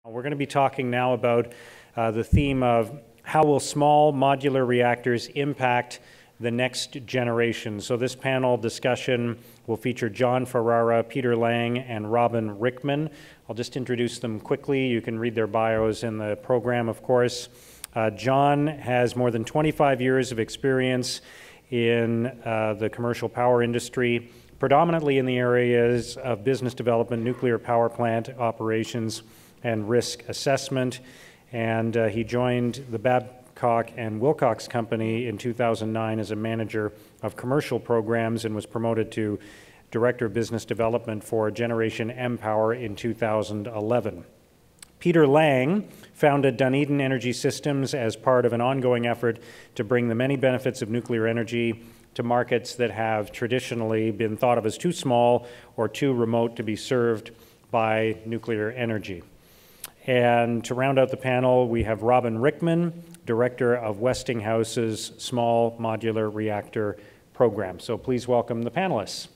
We're going to be talking now about the theme of how will small modular reactors impact the next generation. So this panel discussion will feature John Ferrara, Peter Lang, and Robin Rickman. I'll just introduce them quickly. You can read their bios in the program, of course. John has more than 25 years of experience in the commercial power industry, predominantly in the areas of business development, nuclear power plant operations, and risk assessment. And he joined the Babcock and Wilcox Company in 2009 as a manager of commercial programs and was promoted to Director of Business Development for Generation M-Power in 2011. Peter Lang founded Dunedin Energy Systems as part of an ongoing effort to bring the many benefits of nuclear energy to markets that have traditionally been thought of as too small or too remote to be served by nuclear energy. And to round out the panel, we have Robin Rickman, Director of Westinghouse's Small Modular Reactor Program. So please welcome the panelists.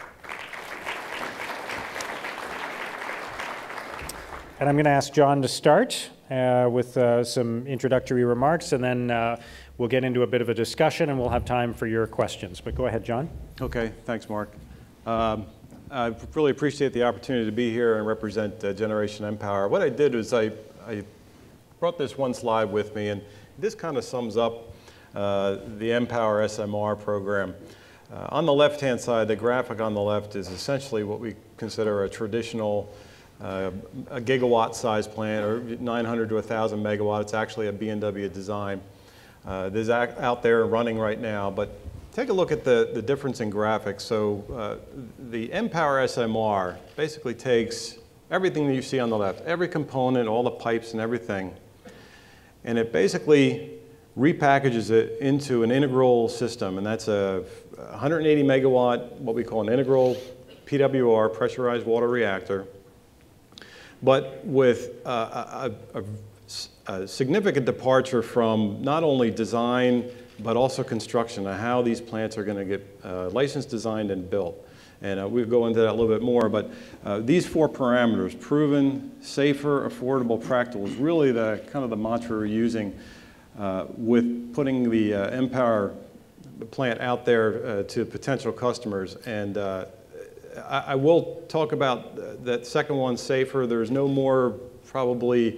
And I'm going to ask John to start with some introductory remarks, and then we'll get into a bit of a discussion, and we'll have time for your questions. But go ahead, John. Okay, thanks, Mark. I really appreciate the opportunity to be here and represent Generation M-Power. What I did was I brought this one slide with me, and this kind of sums up the M-Power SMR program. On the left-hand side, the graphic on the left is essentially what we consider a traditional a gigawatt-sized plant, or 900 to 1,000 megawatt. It's actually a B&W design. This is out there running right now, but take a look at the difference in graphics. So the M-Power SMR basically takes everything that you see on the left, every component, all the pipes and everything, and it basically repackages it into an integral system, and that's a 180 megawatt, what we call an integral PWR, pressurized water reactor, but with a significant departure from not only design but also construction and how these plants are going to get licensed, designed, and built. And we'll go into that a little bit more, but these four parameters, proven, safer, affordable, practical, is really the kind of the mantra we're using with putting the M-Power plant out there to potential customers. And I will talk about that second one, safer. There's no more probably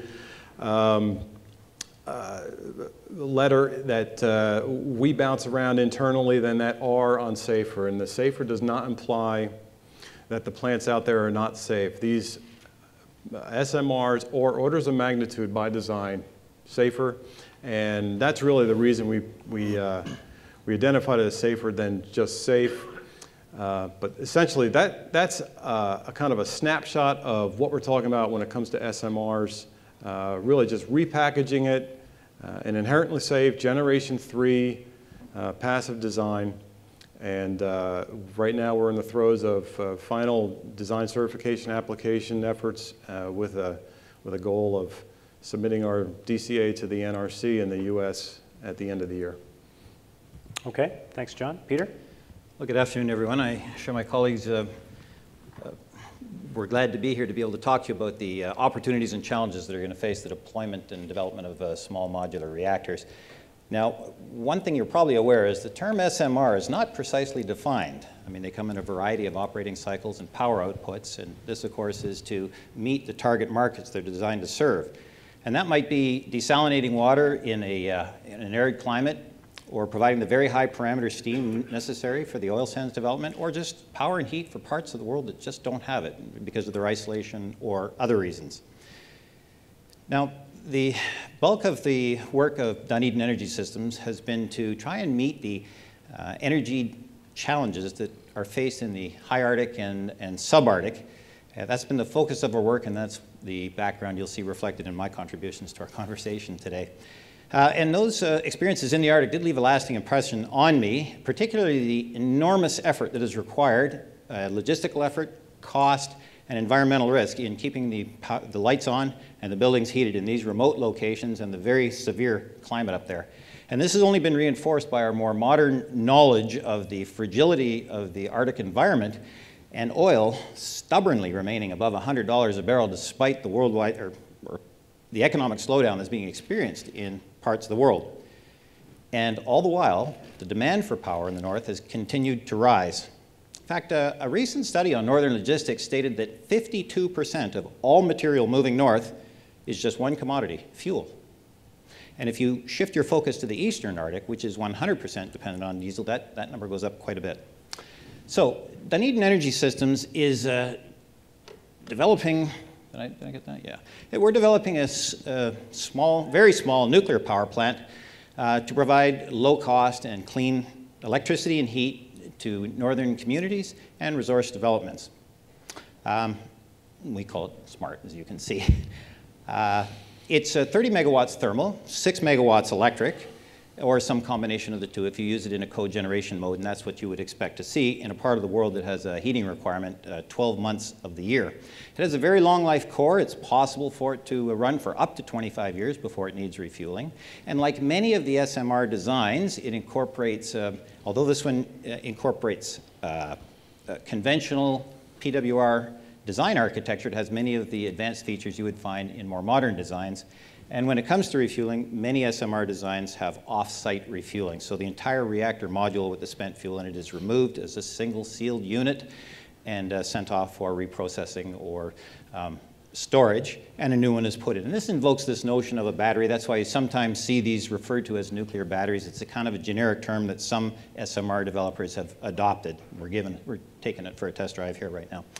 letter that we bounce around internally than that R on safer. And the safer does not imply that the plants out there are not safe. These SMRs are orders of magnitude by design safer, and that's really the reason we identified it as safer than just safe. But essentially, that's a kind of a snapshot of what we're talking about when it comes to SMRs. Really just repackaging it, an inherently safe Generation 3 passive design. And right now we're in the throes of final design certification application efforts with a goal of submitting our DCA to the NRC in the US at the end of the year. Okay, thanks, John. Peter? Well, good afternoon, everyone. I'm sure my colleagues we're glad to be here to be able to talk to you about the opportunities and challenges that are going to face the deployment and development of small modular reactors. Now, one thing you're probably aware is the term SMR is not precisely defined. I mean, they come in a variety of operating cycles and power outputs, and this, of course, is to meet the target markets they're designed to serve. And that might be desalinating water in an arid climate, or providing the very high parameter steam necessary for the oil sands development, or just power and heat for parts of the world that just don't have it because of their isolation or other reasons. Now, the bulk of the work of Dunedin Energy Systems has been to try and meet the energy challenges that are faced in the high Arctic and subarctic. That's been the focus of our work, and that's the background you'll see reflected in my contributions to our conversation today. And those experiences in the Arctic did leave a lasting impression on me, particularly the enormous effort that is required, logistical effort, cost, and environmental risk in keeping the lights on and the buildings heated in these remote locations and the very severe climate up there. And this has only been reinforced by our more modern knowledge of the fragility of the Arctic environment and oil stubbornly remaining above $100 a barrel despite the worldwide, or or the economic slowdown that's being experienced in parts of the world. And all the while, the demand for power in the north has continued to rise. In fact, a recent study on northern logistics stated that 52% of all material moving north is just one commodity, fuel. And if you shift your focus to the eastern Arctic, which is 100% dependent on diesel, that number goes up quite a bit. So Dunedin Energy Systems is developing, did I get that? Yeah. We're developing a small, very small nuclear power plant to provide low-cost and clean electricity and heat to northern communities and resource developments. We call it SMART, as you can see. It's 30 megawatts thermal, 6 megawatts electric, or some combination of the two if you use it in a cogeneration mode, and that's what you would expect to see in a part of the world that has a heating requirement 12 months of the year. It has a very long life core. It's possible for it to run for up to 25 years before it needs refueling. And like many of the SMR designs, it incorporates, although this one incorporates conventional PWR design architecture, it has many of the advanced features you would find in more modern designs. And when it comes to refueling, many SMR designs have off-site refueling. So the entire reactor module with the spent fuel in it is removed as a single sealed unit and sent off for reprocessing or storage, and a new one is put in. And this invokes this notion of a battery. That's why you sometimes see these referred to as nuclear batteries. It's a kind of a generic term that some SMR developers have adopted. We're taking it for a test drive here right now.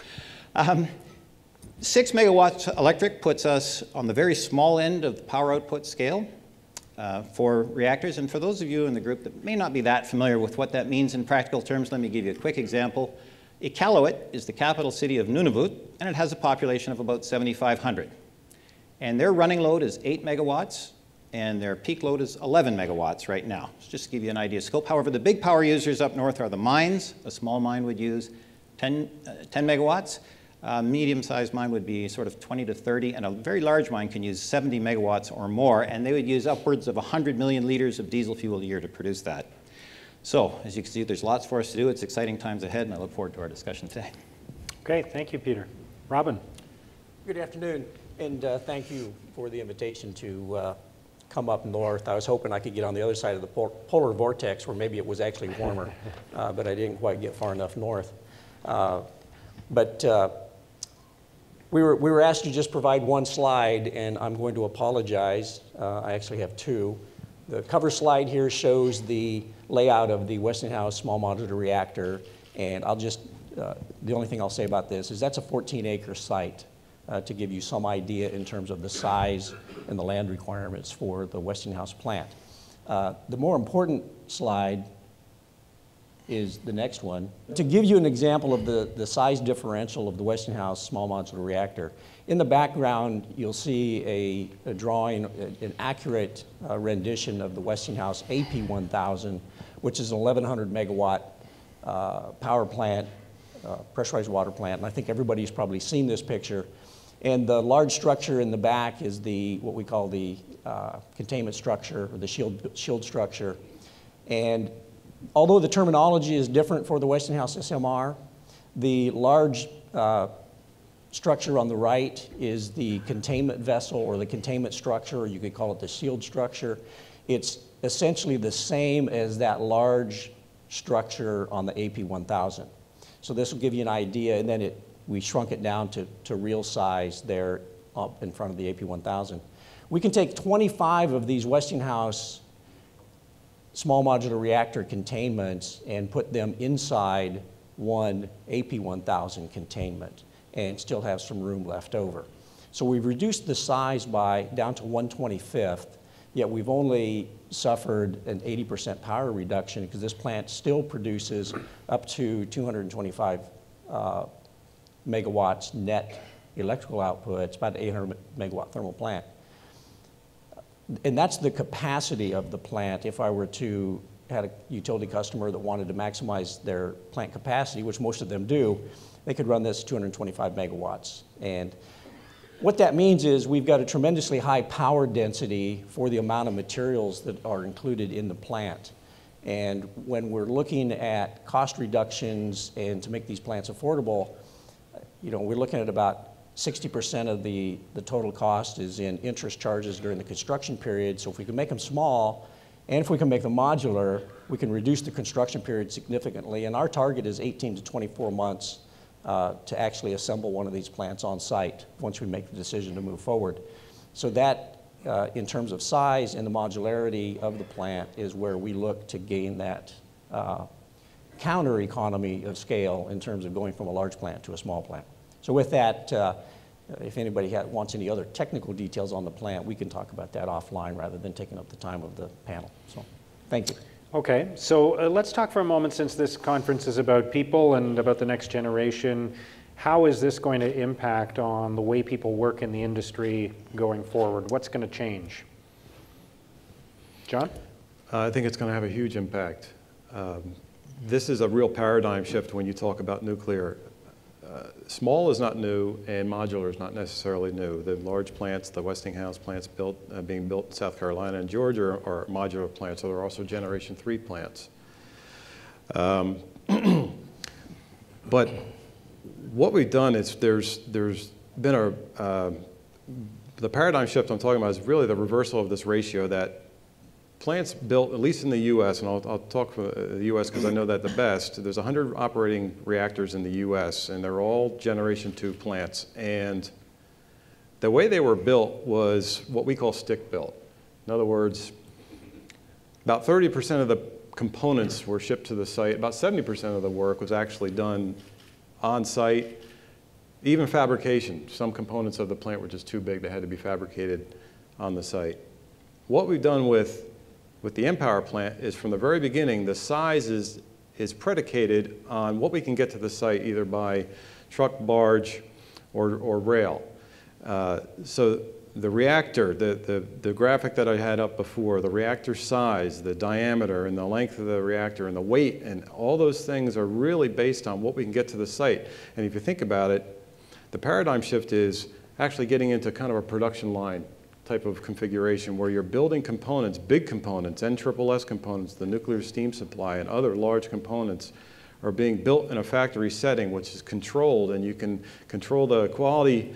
6 megawatts electric puts us on the very small end of the power output scale for reactors. And for those of you in the group that may not be that familiar with what that means in practical terms, let me give you a quick example. Iqaluit is the capital city of Nunavut, and it has a population of about 7,500. And their running load is 8 megawatts, and their peak load is 11 megawatts right now. So just to give you an idea of scope. However, the big power users up north are the mines. A small mine would use 10 megawatts. Medium-sized mine would be sort of 20 to 30, and a very large mine can use 70 megawatts or more, and they would use upwards of 100 million liters of diesel fuel a year to produce that. So, as you can see, there's lots for us to do. It's exciting times ahead, and I look forward to our discussion today. Great, thank you, Peter. Robin. Good afternoon, and thank you for the invitation to come up north. I was hoping I could get on the other side of the polar vortex, where maybe it was actually warmer, but I didn't quite get far enough north. We were asked to just provide one slide, and I'm going to apologize. I actually have two. The cover slide here shows the layout of the Westinghouse small modular reactor, and I'll just, the only thing I'll say about this is that's a 14-acre site to give you some idea in terms of the size and the land requirements for the Westinghouse plant. The more important slide is the next one. To give you an example of the size differential of the Westinghouse small modular reactor, in the background you'll see a drawing, an accurate rendition of the Westinghouse AP1000, which is an 1,100 megawatt power plant, pressurized water plant, and I think everybody's probably seen this picture. And the large structure in the back is what we call the containment structure, or the shield structure. And although the terminology is different for the Westinghouse SMR, the large structure on the right is the containment vessel or the containment structure, or you could call it the shield structure. It's essentially the same as that large structure on the AP1000. So this will give you an idea, and then we shrunk it down to real size there up in front of the AP1000. We can take 25 of these Westinghouse small modular reactor containments and put them inside one AP1000 containment and still have some room left over. So we've reduced the size down to 1/25th, yet we've only suffered an 80% power reduction because this plant still produces up to 225 megawatts net electrical output. It's about an 800 megawatt thermal plant. And that's the capacity of the plant. If I were to have a utility customer that wanted to maximize their plant capacity, which most of them do, they could run this 225 megawatts. And what that means is we've got a tremendously high power density for the amount of materials that are included in the plant. And when we're looking at cost reductions and to make these plants affordable, we're looking at about 60% of the total cost is in interest charges during the construction period. So if we can make them small, and if we can make them modular, we can reduce the construction period significantly. And our target is 18 to 24 months to actually assemble one of these plants on site once we make the decision to move forward. So that, in terms of size and the modularity of the plant, is where we look to gain that counter economy of scale in terms of going from a large plant to a small plant. So with that, if anybody wants any other technical details on the plant, we can talk about that offline rather than taking up the time of the panel. So thank you. Okay, so let's talk for a moment, since this conference is about people and about the next generation. How is this going to impact on the way people work in the industry going forward? What's going to change? John? I think it's going to have a huge impact. This is a real paradigm shift when you talk about nuclear. Small is not new, and modular is not necessarily new. The large plants, the Westinghouse plants being built in South Carolina and Georgia are modular plants, so there are also Generation 3 plants. But what we've done is there's been the paradigm shift I'm talking about is really the reversal of this ratio that plants built, at least in the U.S., and I'll talk for the U.S. because I know that the best, there's 100 operating reactors in the U.S., and they're all Generation 2 plants. And the way they were built was what we call stick-built. In other words, about 30% of the components were shipped to the site. About 70% of the work was actually done on-site. Even fabrication, some components of the plant were just too big. They had to be fabricated on the site. What we've done with the mPower plant is from the very beginning, the size is predicated on what we can get to the site either by truck, barge, or rail. So the reactor, the graphic that I had up before, the reactor size, the diameter, and the length of the reactor, and the weight, and all those things are really based on what we can get to the site. And if you think about it, the paradigm shift is actually getting into kind of a production line type of configuration where you're building components, big components, NSSS components, the nuclear steam supply, and other large components are being built in a factory setting which is controlled, and you can control the quality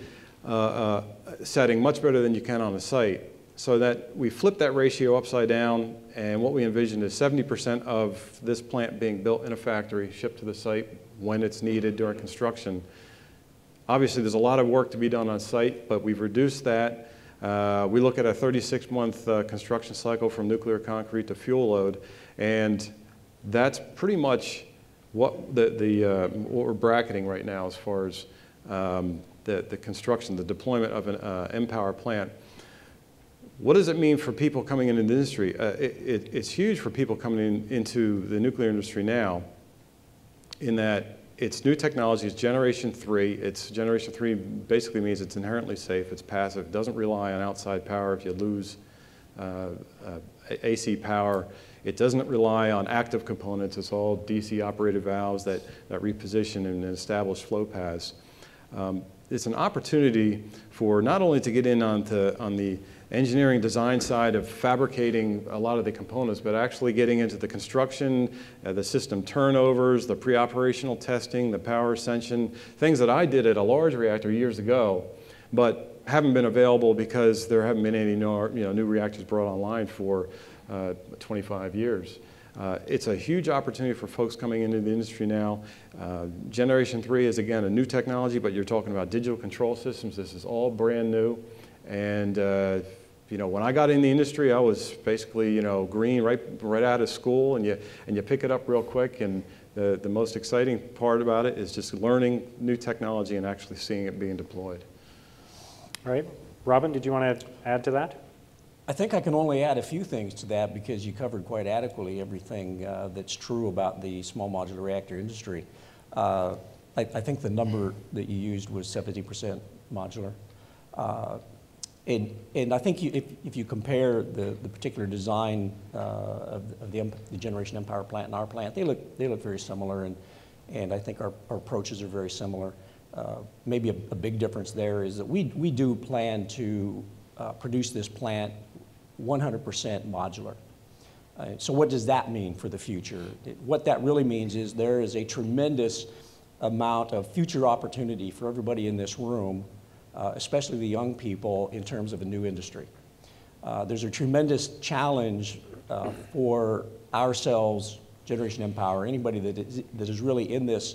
setting much better than you can on a site. So that we flip that ratio upside down, and what we envision is 70% of this plant being built in a factory, shipped to the site when it's needed during construction. Obviously, there's a lot of work to be done on site, but we've reduced that. We look at a 36-month construction cycle from nuclear concrete to fuel load, and that's pretty much what what we're bracketing right now as far as the construction, the deployment of an mPower plant. What does it mean for people coming into the industry? It's huge for people coming into the nuclear industry now, in that it's new technology, it's Generation 3. It's Generation 3 basically means it's inherently safe, it's passive, it doesn't rely on outside power if you lose AC power. It doesn't rely on active components, it's all DC operated valves that reposition and establish flow paths. It's an opportunity for not only to get in on the engineering design side of fabricating a lot of the components, but actually getting into the construction, the system turnovers, the pre-operational testing, the power ascension, things that I did at a large reactor years ago, but haven't been available because there haven't been any new reactors brought online for 25 years. It's a huge opportunity for folks coming into the industry now. Generation 3 is, again, a new technology, but you're talking about digital control systems. This is all brand new. And when I got in the industry, I was basically, green right out of school, and you pick it up real quick. And the most exciting part about it is just learning new technology and actually seeing it being deployed. All right. Robin, did you want to add to that? I think I can only add a few things to that because you covered quite adequately everything that's true about the small modular reactor industry. I think the number that you used was 70% modular. And I think if you compare the particular design of the Generation mPower plant and our plant, they look very similar, and I think our approaches are very similar. Maybe a big difference there is that we do plan to produce this plant 100% modular. So what does that mean for the future? What that really means is there is a tremendous amount of future opportunity for everybody in this room especially the young people, in terms of a new industry. There's a tremendous challenge for ourselves, Generation Empower, anybody that is really in this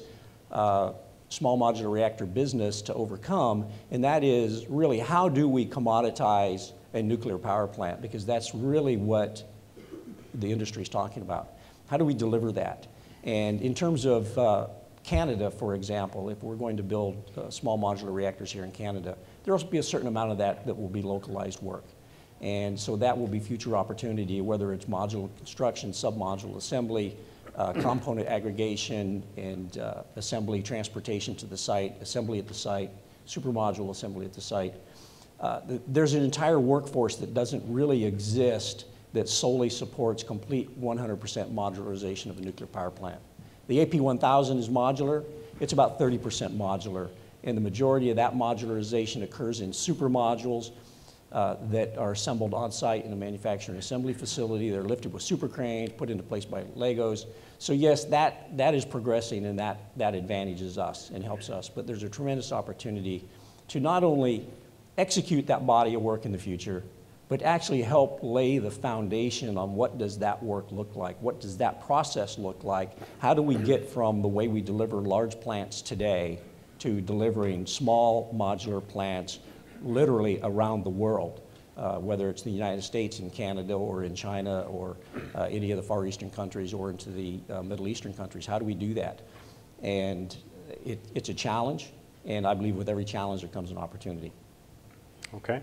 small modular reactor business to overcome, and that is really how do we commoditize a nuclear power plant, because that's really what the industry is talking about. How do we deliver that? And in terms of Canada, for example, if we're going to build small modular reactors here in Canada, there will also be a certain amount of that will be localized work. And so that will be future opportunity, whether it's modular construction, sub-module assembly, component aggregation and assembly, transportation to the site, assembly at the site, supermodule assembly at the site. There's an entire workforce that doesn't really exist that solely supports complete 100% modularization of a nuclear power plant. The AP1000 is modular. It's about 30% modular, and the majority of that modularization occurs in supermodules that are assembled on site in a manufacturing assembly facility. They're lifted with super cranes, put into place by Legos. So yes, that is progressing, and that advantages us and helps us. But there's a tremendous opportunity to not only execute that body of work in the future, but actually help lay the foundation on what does that work look like? What does that process look like? How do we get from the way we deliver large plants today to delivering small modular plants literally around the world, whether it's the United States and Canada or in China or any of the Far Eastern countries or into the Middle Eastern countries? How do we do that? And it's a challenge, and I believe with every challenge there comes an opportunity. Okay.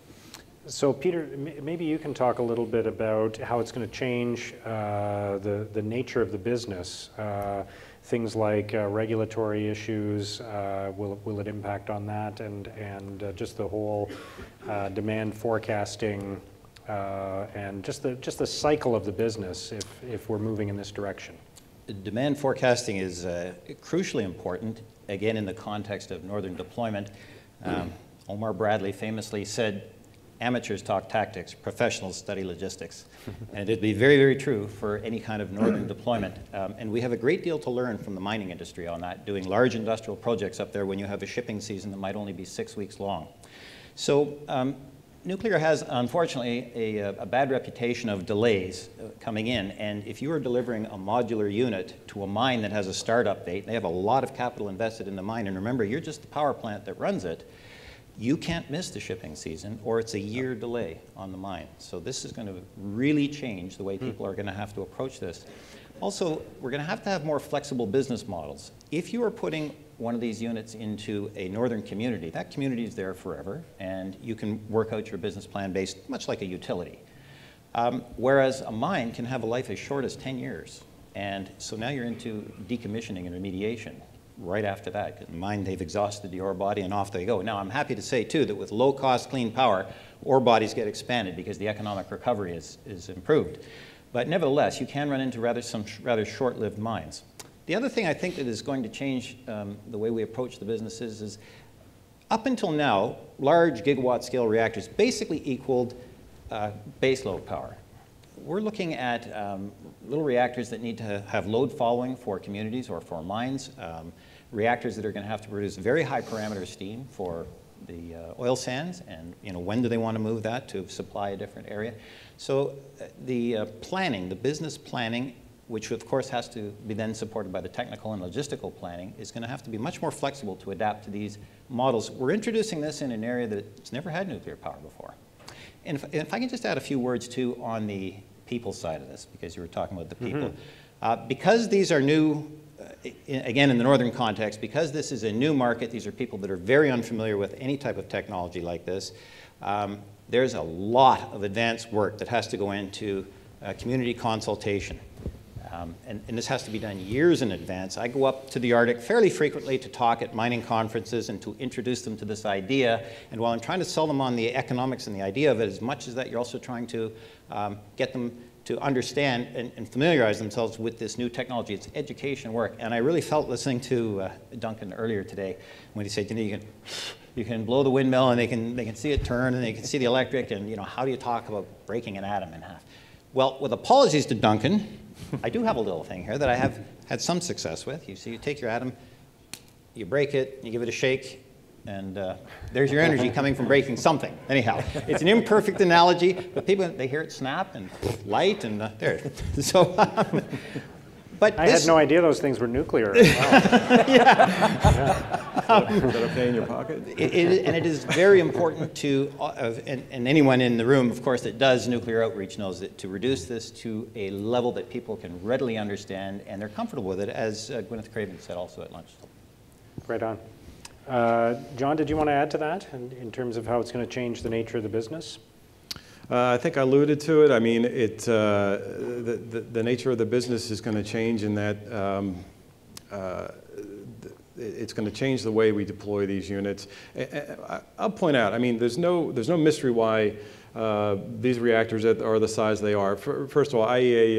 So Peter, maybe you can talk a little bit about how it's going to change the nature of the business. Things like regulatory issues, will it impact on that, and just the whole demand forecasting and just the cycle of the business if we're moving in this direction? Demand forecasting is crucially important, again in the context of northern deployment. Omar Bradley famously said, "Amateurs talk tactics, professionals study logistics." And it'd be very, very true for any kind of northern deployment. And we have a great deal to learn from the mining industry on that, doing large industrial projects up there when you have a shipping season that might only be 6 weeks long. So nuclear has, unfortunately, a bad reputation of delays coming in. And if you are delivering a modular unit to a mine that has a startup date, they have a lot of capital invested in the mine. And remember, you're just the power plant that runs it. You can't miss the shipping season, or it's a year delay on the mine. So this is going to really change the way people are going to have to approach this. Also, we're going to have more flexible business models. If you are putting one of these units into a northern community, that community is there forever, and you can work out your business plan based much like a utility. Whereas a mine can have a life as short as 10 years. And so now you're into decommissioning and remediation right after that. In mine, they've exhausted the ore body and off they go. Now, I'm happy to say, too, that with low-cost clean power, ore bodies get expanded because the economic recovery is improved. But nevertheless, you can run into some rather short-lived mines. The other thing I think that is going to change the way we approach the businesses is, up until now, large gigawatt-scale reactors basically equaled baseload power. We're looking at little reactors that need to have load following for communities or for mines, reactors that are going to have to produce very high parameter steam for the oil sands, and when do they want to move that to supply a different area. So the planning, the business planning, which of course has to be then supported by the technical and logistical planning, is going to have to be much more flexible to adapt to these models. We're introducing this in an area that's never had nuclear power before. And if I can just add a few words too on the people side of this, because you were talking about the people. Because these are new, again in the northern context, because this is a new market, these are people that are very unfamiliar with any type of technology like this, there's a lot of advanced work that has to go into community consultation. And this has to be done years in advance. I go up to the Arctic fairly frequently to talk at mining conferences and to introduce them to this idea. And while I'm trying to sell them on the economics and the idea of it, as much as that, you're also trying to get them to understand and familiarize themselves with this new technology. It's education work. And I really felt listening to Duncan earlier today when he said, you can blow the windmill and they can see it turn and they can see the electric, and how do you talk about breaking an atom in half? Well, with apologies to Duncan, I do have a little thing here that I have had some success with. You see, you take your atom, you break it, you give it a shake, And there's your energy coming from breaking something. Anyhow, it's an imperfect analogy, but people, they hear it snap and light and there. So, but I had no idea those things were nuclear. Wow. Is that a pain in your pocket? And it is very important to, and anyone in the room, of course, that does nuclear outreach knows that to reduce this to a level that people can readily understand and they're comfortable with it, as Gwyneth Craven said also at lunch. Right on. John, did you want to add to that in terms of how it's going to change the nature of the business? I think I alluded to it. I mean, the nature of the business is going to change in that it's going to change the way we deploy these units. I'll point out, I mean, there's no mystery why these reactors are the size they are. First of all,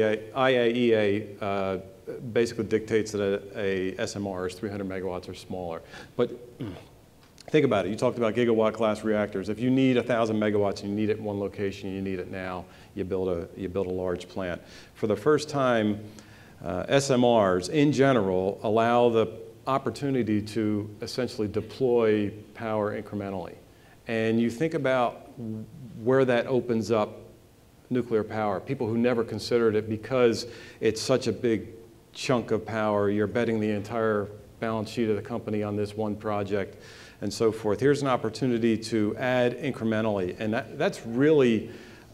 IAEA basically dictates that a SMR is 300 megawatts or smaller. But think about it. You talked about gigawatt class reactors. If you need 1,000 megawatts and you need it in one location, you need it now, you build a large plant. For the first time, SMRs in general allow the opportunity to essentially deploy power incrementally. And you think about where that opens up nuclear power. People who never considered it because it's such a big chunk of power, you're betting the entire balance sheet of the company on this one project and so forth. Here's an opportunity to add incrementally, and that's really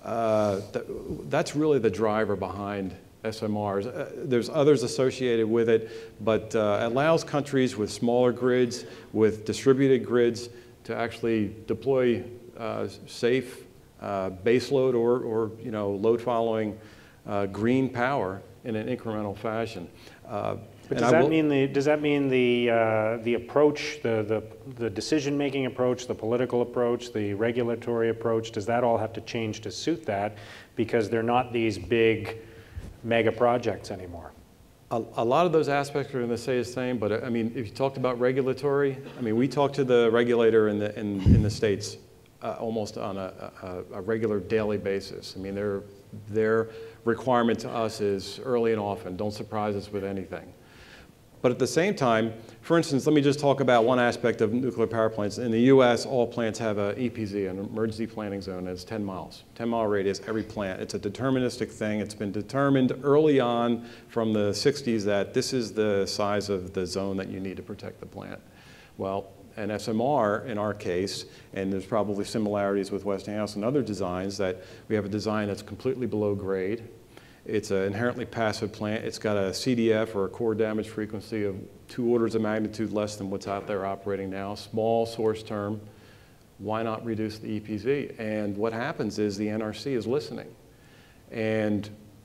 the driver behind SMRs. There's others associated with it, but allows countries with smaller grids, with distributed grids, to actually deploy safe baseload or load following green power in an incremental fashion. But does that mean the approach, the decision-making approach, the political approach, the regulatory approach, does that all have to change to suit that because they're not these big mega projects anymore? A lot of those aspects are going to stay the same, but I mean, if you talked about regulatory, I mean, we talk to the regulator in the States almost on a regular daily basis. I mean, their requirement to us is early and often, don't surprise us with anything. But at the same time, for instance, let me just talk about one aspect of nuclear power plants. In the US, all plants have an EPZ, an emergency planning zone, and it's 10 miles. 10-mile radius, every plant. It's a deterministic thing. It's been determined early on from the 60s that this is the size of the zone that you need to protect the plant. Well, an SMR, in our case, and there's probably similarities with Westinghouse and other designs, that we have a design that's completely below grade. It's an inherently passive plant. It's got a CDF, or a core damage frequency, of 2 orders of magnitude less than what's out there operating now. Small source term. Why not reduce the EPZ? And what happens is the NRC is listening. And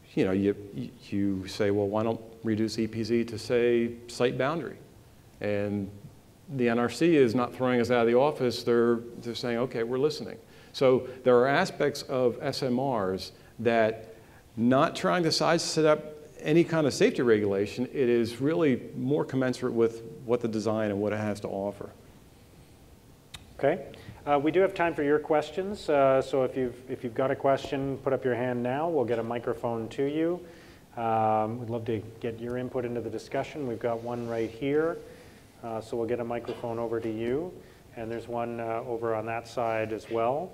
you say, well, why don't reduce EPZ to, say, site boundary? And the NRC is not throwing us out of the office. They're saying, okay, we're listening. So there are aspects of SMRs that, not trying to set up any kind of safety regulation, it is really more commensurate with what the design and what it has to offer. Okay. We do have time for your questions. So if you've got a question, put up your hand now. We'll get a microphone to you. We'd love to get your input into the discussion. We've got one right here. So we'll get a microphone over to you. And there's one over on that side as well.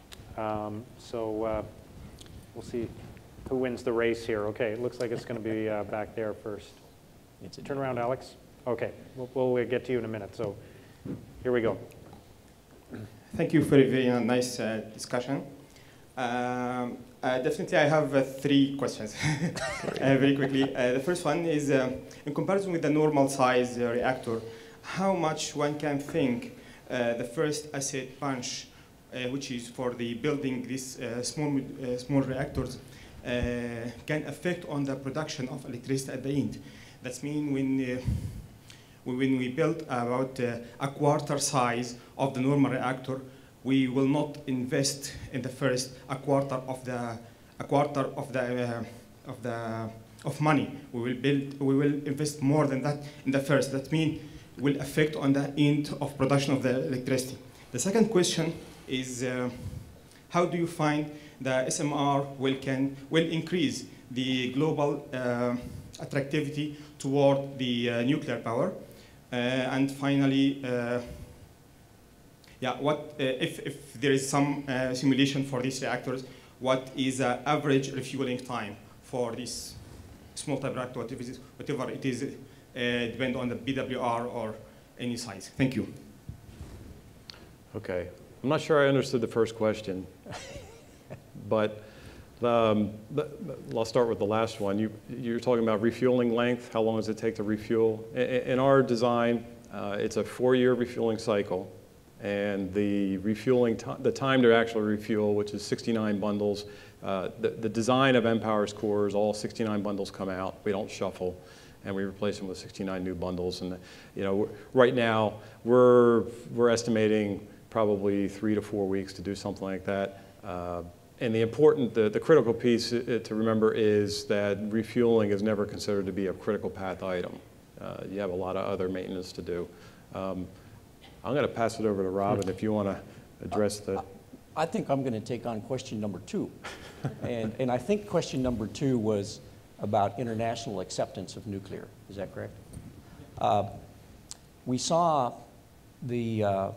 We'll see who wins the race here. Okay, it looks like it's going to be back there first. Turn around, Alex. Okay, we'll get to you in a minute. So here we go. Thank you for a very nice discussion. Definitely, I have 3 questions very quickly. The first one is, in comparison with the normal size reactor, how much one can think the first acid punch, which is for the building these small reactors, can affect on the production of electricity at the end. That means when we build about a quarter size of the normal reactor, we will not invest in the first a quarter of money. We will invest more than that in the first. That means will affect on the end of production of the electricity. The second question is, how do you find the SMR will increase the global attractivity toward the nuclear power? And finally, Yeah, what if there is some simulation for these reactors, what is the average refueling time for this small type reactor, whatever it is, depend on the BWR or any size? Thank you. Okay. I'm not sure I understood the first question, but I'll start with the last one. You're talking about refueling length. How long does it take to refuel? In our design, it's a 4-year refueling cycle, and the time to actually refuel, which is 69 bundles. The design of mPower's cores, all 69 bundles come out. We don't shuffle, and we replace them with 69 new bundles. And right now we're estimating probably 3 to 4 weeks to do something like that. And the critical piece to remember is that refueling is never considered to be a critical path item. You have a lot of other maintenance to do. I'm going to pass it over to Robin if you want to address the... I think I'm going to take on question number 2. And I think question number 2 was about international acceptance of nuclear. Is that correct? We saw the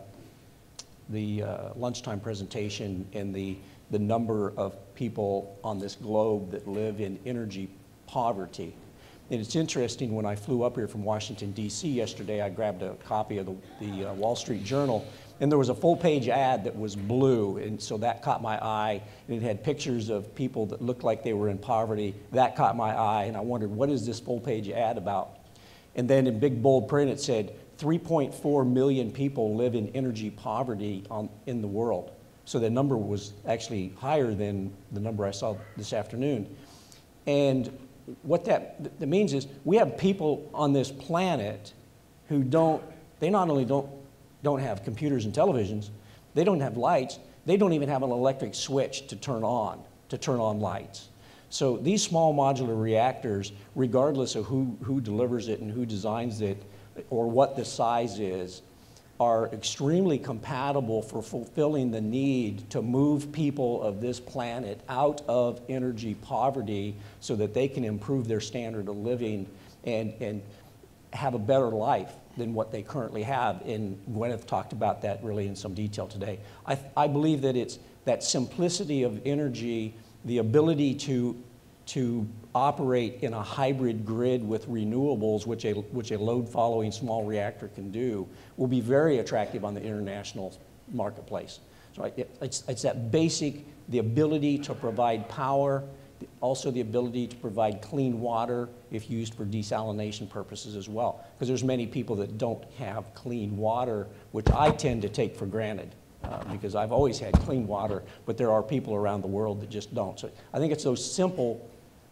lunchtime presentation and the number of people on this globe that live in energy poverty. And it's interesting, when I flew up here from Washington, D.C. yesterday, I grabbed a copy of the Wall Street Journal, and there was a full-page ad that was blue, and so that caught my eye. And it had pictures of people that looked like they were in poverty. That caught my eye, and I wondered, what is this full-page ad about? And then in big, bold print, it said, 3.4 million people live in energy poverty in the world. So the number was actually higher than the number I saw this afternoon. And what that means is we have people on this planet who they not only don't have computers and televisions, they don't have lights, they don't even have an electric switch to turn on lights. So these small modular reactors, regardless of who delivers it and who designs it or what the size is, are extremely compatible for fulfilling the need to move people of this planet out of energy poverty so that they can improve their standard of living and have a better life than what they currently have. And Gwyneth talked about that really in some detail today. I believe that it's that simplicity of energy, the ability to operate in a hybrid grid with renewables, which a load-following small reactor can do, will be very attractive on the international marketplace. So it's that basic, the ability to provide power, also the ability to provide clean water if used for desalination purposes as well. Because there's many people that don't have clean water, which I tend to take for granted. Because I've always had clean water, but there are people around the world that just don't. So I think it's those simple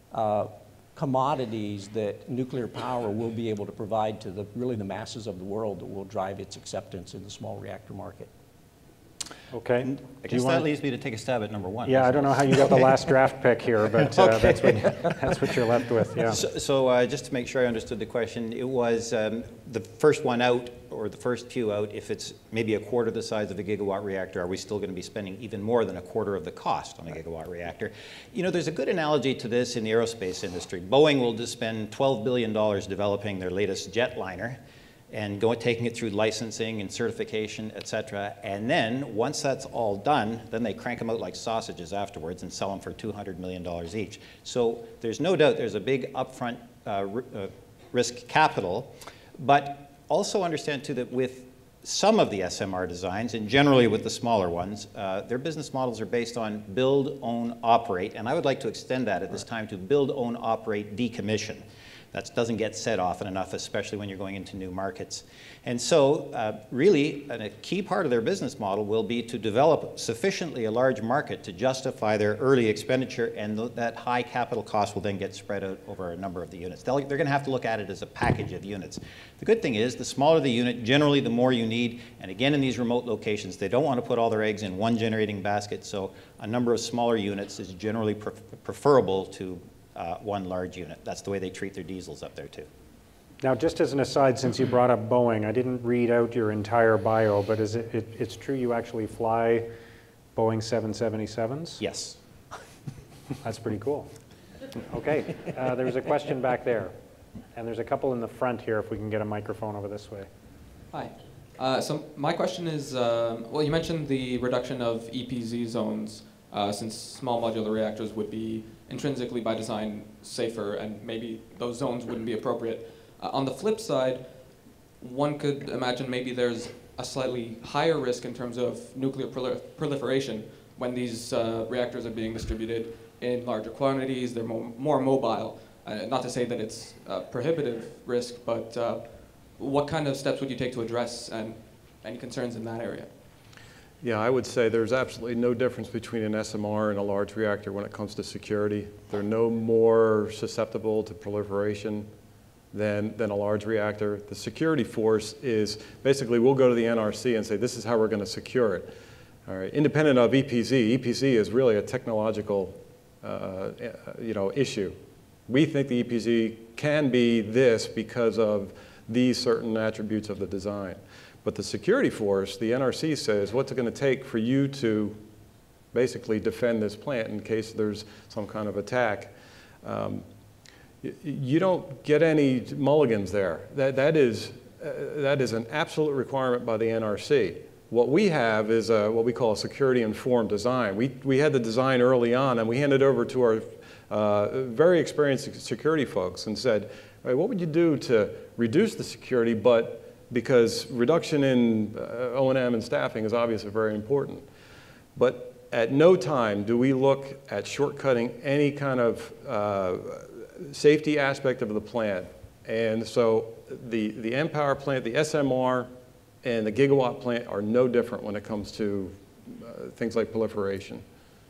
commodities that nuclear power will be able to provide to really the masses of the world that will drive its acceptance in the small reactor market. Okay. I guess that leads me to take a stab at number 1. Yeah, I don't know how you got the last draft pick here, but that's what you're left with, yeah. So just to make sure I understood the question, it was the first one out, or the first few out, if it's maybe a quarter the size of a gigawatt reactor, are we still going to be spending even more than a quarter of the cost on a gigawatt reactor? You know, there's a good analogy to this in the aerospace industry. Boeing will just spend $12 billion developing their latest jetliner, and taking it through licensing and certification, et cetera. And then, once that's all done, then they crank them out like sausages afterwards and sell them for $200 million each. So there's no doubt there's a big upfront risk capital, but also understand too that with some of the SMR designs, and generally with the smaller ones, their business models are based on build, own, operate, and I would like to extend that at this time to build, own, operate, decommission. That doesn't get said often enough, especially when you're going into new markets. And so really, a key part of their business model will be to develop sufficiently a large market to justify their early expenditure, and that high capital cost will then get spread out over a number of the units. They're going to have to look at it as a package of units. The good thing is, the smaller the unit, generally the more you need. And again, in these remote locations, they don't want to put all their eggs in one generating basket, so a number of smaller units is generally preferable to one large unit. That's the way they treat their diesels up there too. Now, just as an aside, since you brought up Boeing, I didn't read out your entire bio, but it's true you actually fly Boeing 777s? Yes. That's pretty cool. Okay, there's a question back there, and there's a couple in the front here if we can get a microphone over this way. Hi. So my question is, well, you mentioned the reduction of EPZ zones, since small modular reactors would be intrinsically by design safer, and maybe those zones wouldn't be appropriate. On the flip side, one could imagine maybe there's a slightly higher risk in terms of nuclear proliferation when these reactors are being distributed in larger quantities. They're more mobile. Not to say that it's a prohibitive risk, but what kind of steps would you take to address any concerns in that area? Yeah, I would say there's absolutely no difference between an SMR and a large reactor when it comes to security. They're no more susceptible to proliferation than a large reactor. The security force is basically we'll go to the NRC and say this is how we're going to secure it. All right. Independent of EPZ, EPZ is really a technological issue. We think the EPZ can be this because of these certain attributes of the design. But the security force, the NRC says, what's it going to take for you to basically defend this plant in case there's some kind of attack? You don't get any mulligans there. That is an absolute requirement by the NRC. What we have is what we call a security-informed design. We had the design early on, and we handed it over to our very experienced security folks and said, all right, what would you do to reduce the security, but because reduction in O&M and staffing is obviously very important. But at no time do we look at shortcutting any kind of safety aspect of the plant. And so the mPower plant, the SMR, and the gigawatt plant are no different when it comes to things like proliferation.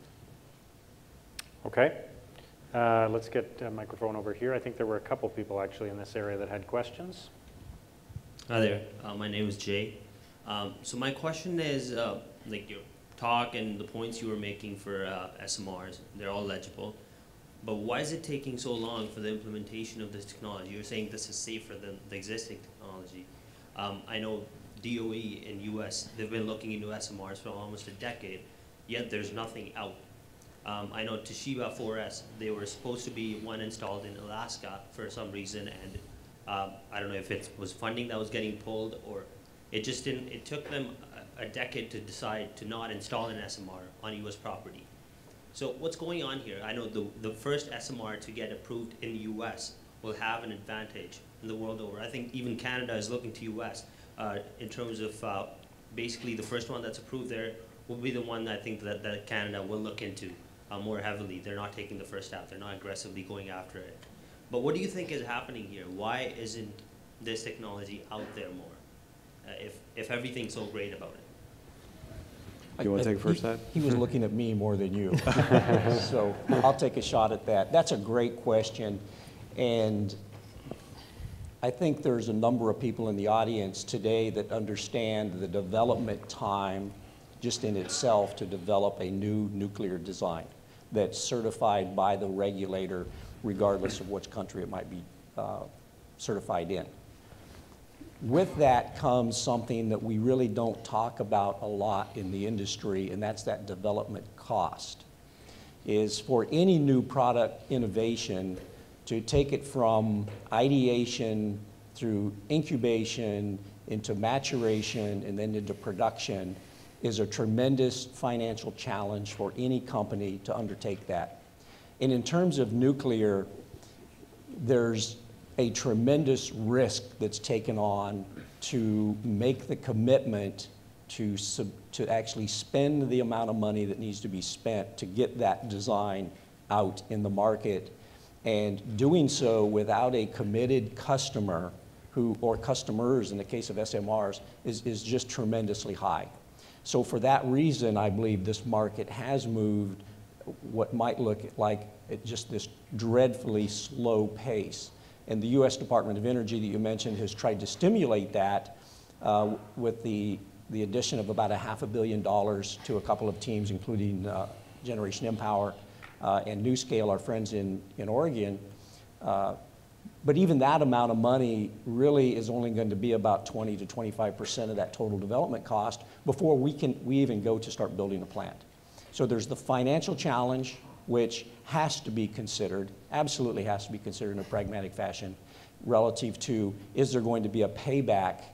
Okay. Let's get a microphone over here. I think there were a couple people actually in this area that had questions. Hi there. My name is Jay. So my question is, like your talk and the points you were making for SMRs, they're all legible. But why is it taking so long for the implementation of this technology? You're saying this is safer than the existing technology. I know DOE in US, they've been looking into SMRs for almost a decade, yet there's nothing out. I know Toshiba 4S, they were supposed to be one installed in Alaska for some reason, and I don't know if it was funding that was getting pulled, or it just didn't, it took them a decade to decide to not install an SMR on US property. So what's going on here? I know the first SMR to get approved in the US will have an advantage in the world over. I think even Canada is looking to US in terms of basically the first one that's approved there will be the one I think that Canada will look into more heavily. They're not taking the first step. They're not aggressively going after it. But what do you think is happening here? Why isn't this technology out there more if everything's so great about it? You want to take first that? He was looking at me more than you. So I'll take a shot at that. That's a great question. And I think there's a number of people in the audience today that understand the development time just in itself to develop a new nuclear design that's certified by the regulator regardless of which country it might be certified in. With that comes something that we really don't talk about a lot in the industry, and that's that development cost. Is for any new product innovation to take it from ideation through incubation into maturation and then into production is a tremendous financial challenge for any company to undertake that. And in terms of nuclear, there's a tremendous risk that's taken on to make the commitment to actually spend the amount of money that needs to be spent to get that design out in the market, and doing so without a committed customer or customers in the case of SMRs is just tremendously high. So for that reason, I believe this market has moved what might look like at just this dreadfully slow pace. And the U.S. Department of Energy that you mentioned has tried to stimulate that with the addition of about $500 million to a couple of teams, including Generation mPower and NuScale, our friends in Oregon. But even that amount of money really is only going to be about 20 to 25% of that total development cost before we even go to start building a plant. So there's the financial challenge, which has to be considered, absolutely has to be considered in a pragmatic fashion relative to, is there going to be a payback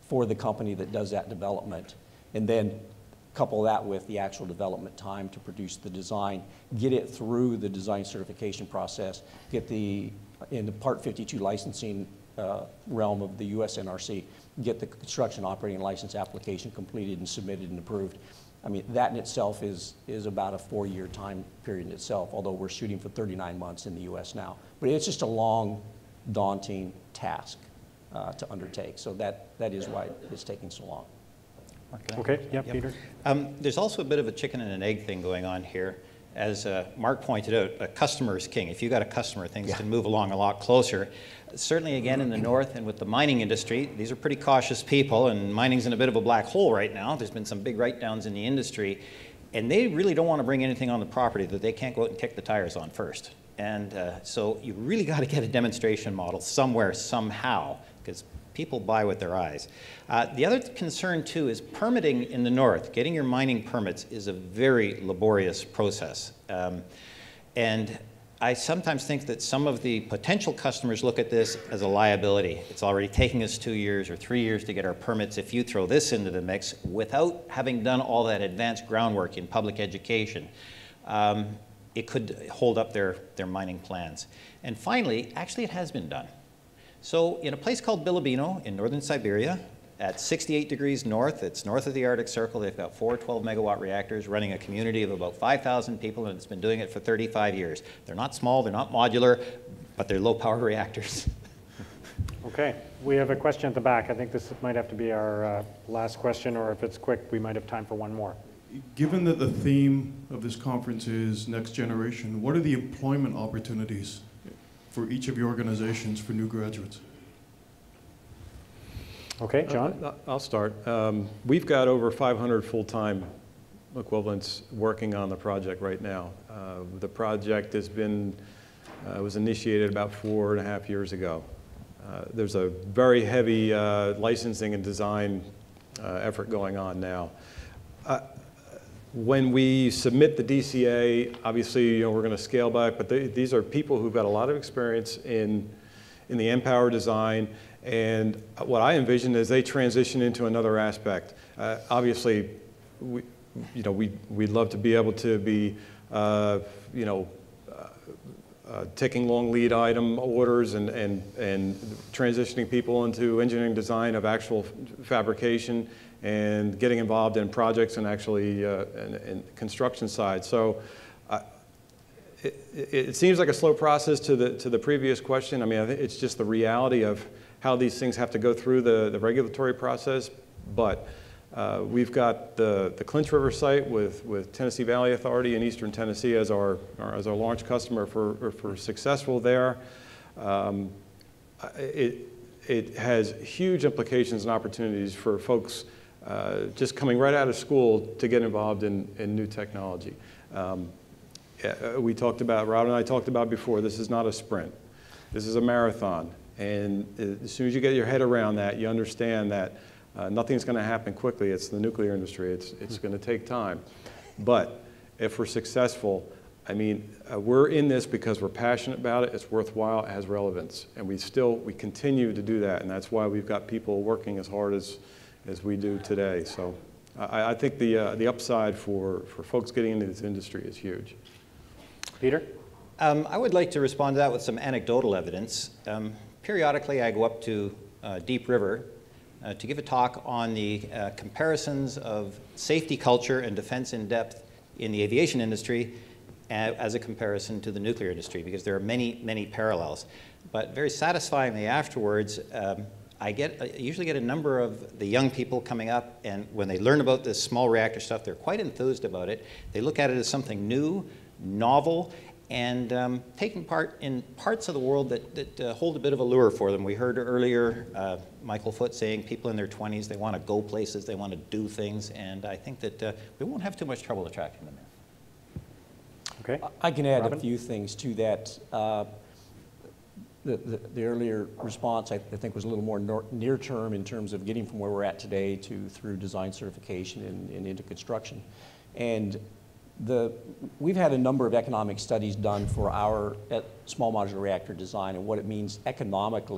for the company that does that development, and then couple that with the actual development time to produce the design, get it through the design certification process, get in the Part 52 licensing realm of the US NRC, get the construction operating license application completed and submitted and approved. I mean, that in itself is about a 4-year time period in itself, although we're shooting for 39 months in the US now. But it's just a long, daunting task to undertake. So that is why it's taking so long. Okay, yeah, Peter. There's also a bit of a chicken and an egg thing going on here. As Mark pointed out, a customer is king. If you've got a customer, things can move along a lot closer. Certainly, again, in the north and with the mining industry, these are pretty cautious people, and mining's in a bit of a black hole right now. There's been some big write-downs in the industry, and they really don't want to bring anything on the property that they can't go out and kick the tires on first. And so you really got to get a demonstration model somewhere, somehow, because people buy with their eyes. The other concern, too, is permitting in the north. Getting your mining permits is a very laborious process. And I sometimes think that some of the potential customers look at this as a liability. It's already taking us 2 years or 3 years to get our permits. If you throw this into the mix without having done all that advanced groundwork in public education, it could hold up their mining plans. And finally, actually it has been done. So in a place called Bilibino in northern Siberia, at 68 degrees north, it's north of the Arctic Circle, they've got 4 12-megawatt reactors running a community of about 5,000 people, and it's been doing it for 35 years. They're not small, they're not modular, but they're low-power reactors. Okay, we have a question at the back. I think this might have to be our last question, or if it's quick, we might have time for one more. Given that the theme of this conference is next generation, what are the employment opportunities for each of your organizations for new graduates? Okay, John? I'll start. We've got over 500 full-time equivalents working on the project right now. The project has been, was initiated about 4.5 years ago. There's a very heavy licensing and design effort going on now. When we submit the DCA, obviously, we're going to scale back, but these are people who've got a lot of experience in the mPower design, and what I envision is they transition into another aspect. Obviously, we'd love to be able to be, taking long lead item orders and transitioning people into engineering design of actual fabrication and getting involved in projects and actually in construction side. So it seems like a slow process to the previous question. I mean, I think it's just the reality of how these things have to go through the regulatory process. But we've got the Clinch River site with Tennessee Valley Authority in Eastern Tennessee as our launch customer for successful there. It has huge implications and opportunities for folks just coming right out of school to get involved in new technology. We talked about, Rob and I talked about before, this is not a sprint. This is a marathon. And as soon as you get your head around that, you understand that nothing's going to happen quickly. It's the nuclear industry. It's going to take time. But if we're successful, I mean, we're in this because we're passionate about it. It's worthwhile. It has relevance. And we continue to do that. And that's why we've got people working as hard as we do today. So I think the upside for folks getting into this industry is huge. Peter? I would like to respond to that with some anecdotal evidence. Periodically, I go up to Deep River to give a talk on the comparisons of safety culture and defense in depth in the aviation industry as a comparison to the nuclear industry, because there are many, many parallels. But very satisfyingly afterwards, I usually get a number of the young people coming up, and when they learn about this small reactor stuff, they're quite enthused about it. They look at it as something new, novel, and taking part in parts of the world that hold a bit of a lure for them. We heard earlier Michael Foote saying people in their 20s, they want to go places, they want to do things, and I think that we won't have too much trouble attracting them in. Okay. I can add Robin? a few things to that. The earlier response, I think, was a little more near term in terms of getting from where we're at today through design certification and into construction. And we've had a number of economic studies done for our small modular reactor design and what it means economically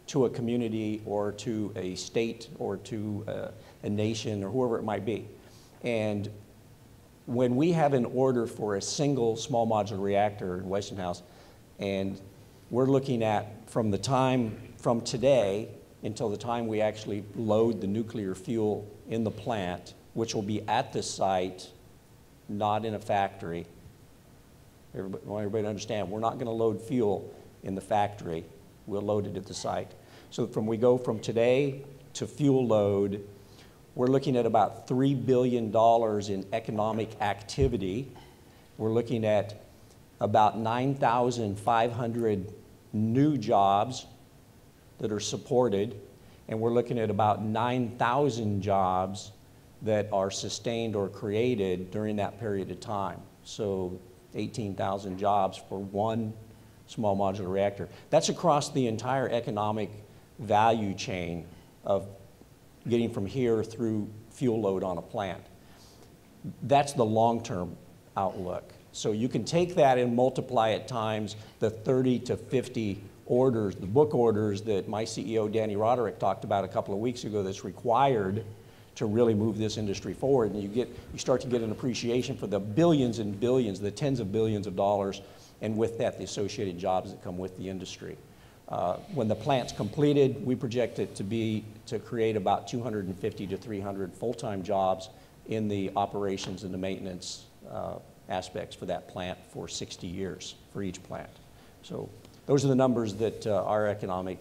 to a community or to a state or to a nation or whoever it might be. And when we have an order for a single small modular reactor in Westinghouse, and we're looking at from today until the time we actually load the nuclear fuel in the plant, which will be at the site, not in a factory. I want everybody to understand, we're not going to load fuel in the factory. We'll load it at the site. So we go from today to fuel load, we're looking at about $3 billion in economic activity. We're looking at about 9,500 new jobs that are supported, and we're looking at about 9,000 jobs that are sustained or created during that period of time. So 18,000 jobs for one small modular reactor. That's across the entire economic value chain of getting from here through fuel load on a plant. That's the long-term outlook. So you can take that and multiply it times the 30 to 50 orders, the book orders that my CEO, Danny Roderick, talked about a couple of weeks ago that's required to really move this industry forward. And you start to get an appreciation for the billions and billions, the tens of billions of dollars, and with that, the associated jobs that come with the industry. When the plant's completed, we project it to create about 250 to 300 full-time jobs in the operations and the maintenance aspects for that plant for 60 years for each plant. So those are the numbers that our economic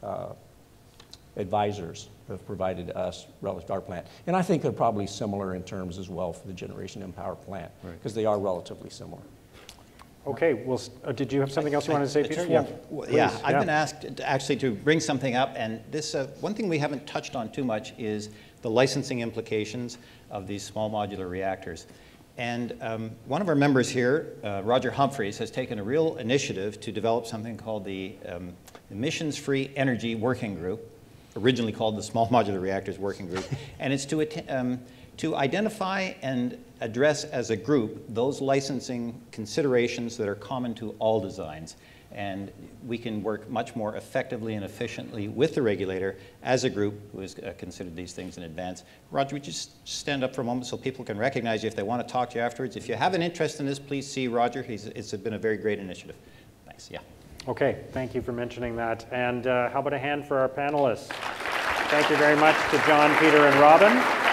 advisors have provided to us relative to our plant. And I think they're probably similar in terms as well for the Generation Empower plant, because they are relatively similar. Okay, well, did you have something else you wanted to say, Peter? Yeah, I've been asked actually to bring something up, and this one thing we haven't touched on too much is the licensing implications of these small modular reactors. And one of our members here, Roger Humphreys, has taken a real initiative to develop something called the Emissions-Free Energy Working Group, originally called the Small Modular Reactors Working Group, and it's to identify and address as a group those licensing considerations that are common to all designs. And we can work much more effectively and efficiently with the regulator as a group who has considered these things in advance. Roger, would you just stand up for a moment so people can recognize you if they want to talk to you afterwards? If you have an interest in this, please see Roger. It's been a very great initiative. Thanks, yeah. Okay, thank you for mentioning that. And how about a hand for our panelists? Thank you very much to John, Peter, and Robin.